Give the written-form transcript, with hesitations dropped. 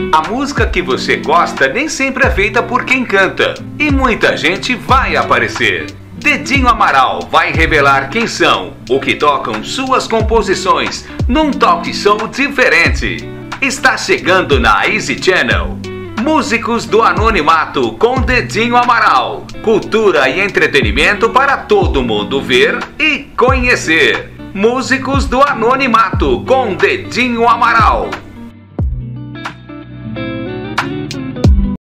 A música que você gosta nem sempre é feita por quem canta, e muita gente vai aparecer. Dedinho Amaral vai revelar quem são, o que tocam suas composições, num talk show diferente. Está chegando na Easy Channel. Músicos do Anonimato com Dedinho Amaral. Cultura e entretenimento para todo mundo ver e conhecer. Músicos do Anonimato com Dedinho Amaral.